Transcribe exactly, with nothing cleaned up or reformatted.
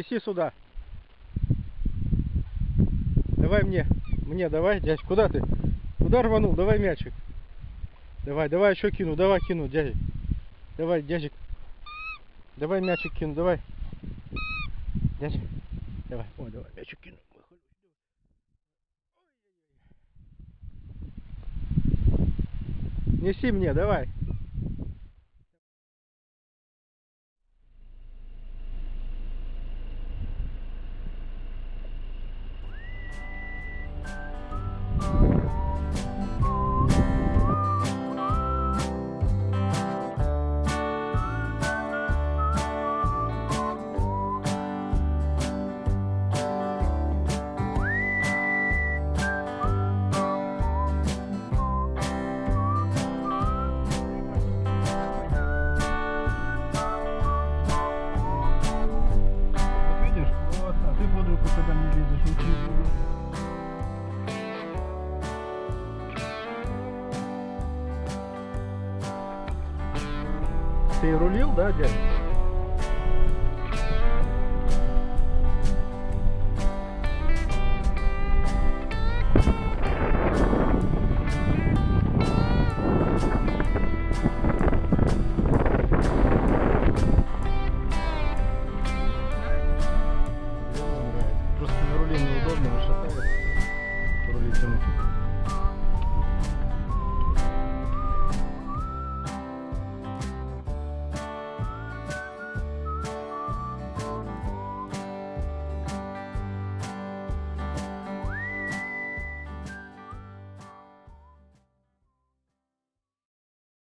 Неси сюда. Давай мне. Мне давай, дядь. Куда ты? Куда рванул? Давай мячик. Давай, давай еще кину. Давай кину, дядя. Давай, дядик. Давай мячик кину, давай. Дядя. Давай. Ой, давай мячик кину. Неси мне, давай. Ты рулил, да, дядя?